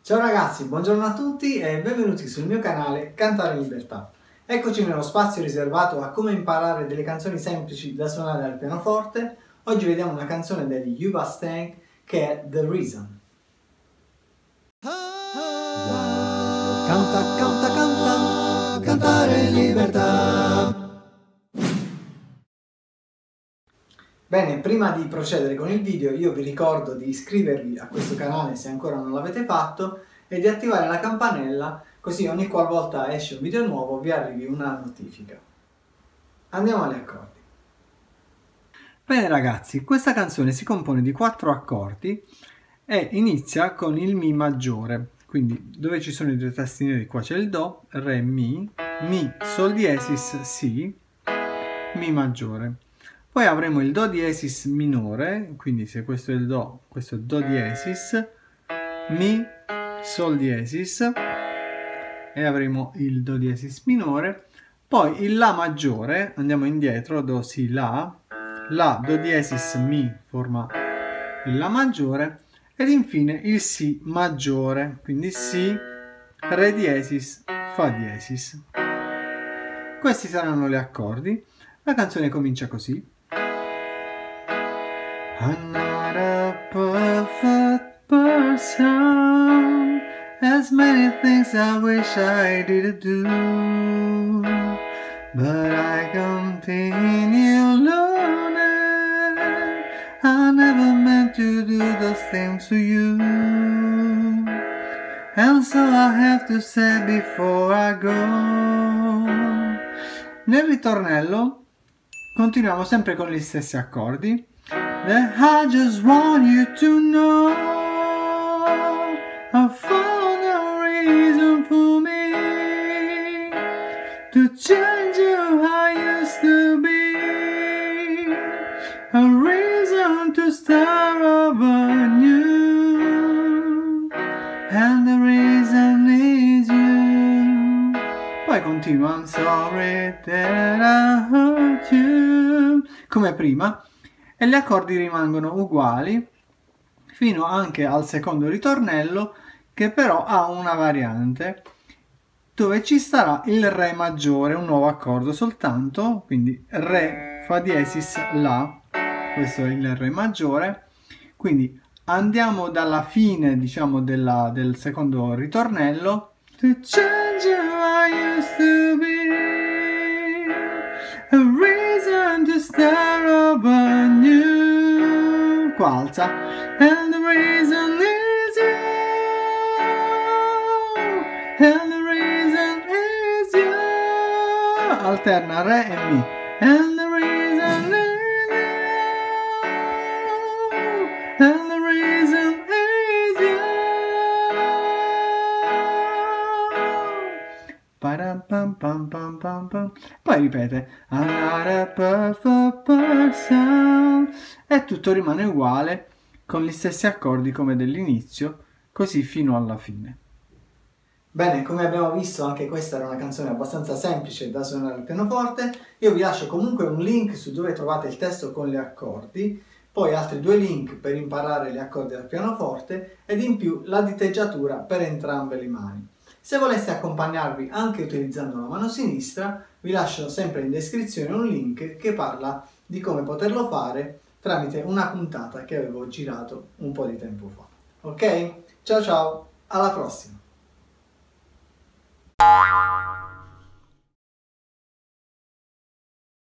Ciao ragazzi, buongiorno a tutti e benvenuti sul mio canale Cantare in Libertà. Eccoci nello spazio riservato a come imparare delle canzoni semplici da suonare al pianoforte. Oggi vediamo una canzone degli Yuba Stank che è The Reason. Canta, canta, canta, cantare in libertà. Bene, prima di procedere con il video io vi ricordo di iscrivervi a questo canale se ancora non l'avete fatto e di attivare la campanella così ogni qualvolta esce un video nuovo vi arrivi una notifica. Andiamo agli accordi. Bene ragazzi, questa canzone si compone di 4 accordi e inizia con il Mi maggiore, quindi dove ci sono i due tastini qua c'è il Do, Re, Mi, Sol diesis, Si, Mi maggiore. Poi avremo il Do diesis minore, quindi se questo è il Do, questo è Do diesis, Mi, Sol diesis, e avremo il Do diesis minore. Poi il La maggiore, andiamo indietro, Do, Si, La, Do diesis, Mi forma il La maggiore, ed infine il Si maggiore, quindi Si, Re diesis, Fa diesis. Questi saranno gli accordi. La canzone comincia così. I'm not a perfect person, as many things I wish I did do, but I continue learning. I never meant to do those things to you, and so I have to say before I go. Nel ritornello continuiamo sempre con gli stessi accordi. I just want you to know I found a reason for me to change you I used to be, a reason to start over new, and the reason is you. Poi continua, I'm sorry that I hurt you, come prima. E gli accordi rimangono uguali fino anche al secondo ritornello, che però ha una variante dove ci starà il Re maggiore, un nuovo accordo soltanto, quindi Re, Fa diesis, La, questo è il Re maggiore. Quindi andiamo dalla fine, diciamo, del secondo ritornello. To change you I used to be, a reason to start over new. Qua alza. And the reason is you. And the reason is you. Alterna Re e Mi. And the reason is you. And the reason is you. Pam pam pam pam pam. Poi ripete I'm not a perfect person e tutto rimane uguale con gli stessi accordi come dell'inizio, così fino alla fine. Bene, come abbiamo visto anche questa era una canzone abbastanza semplice da suonare al pianoforte. Io vi lascio comunque un link su dove trovate il testo con gli accordi, poi altri 2 link per imparare gli accordi al pianoforte ed in più la diteggiatura per entrambe le mani. Se voleste accompagnarvi anche utilizzando la mano sinistra, vi lascio sempre in descrizione un link che parla di come poterlo fare tramite una puntata che avevo girato un po' di tempo fa. Ok? Ciao ciao, alla prossima!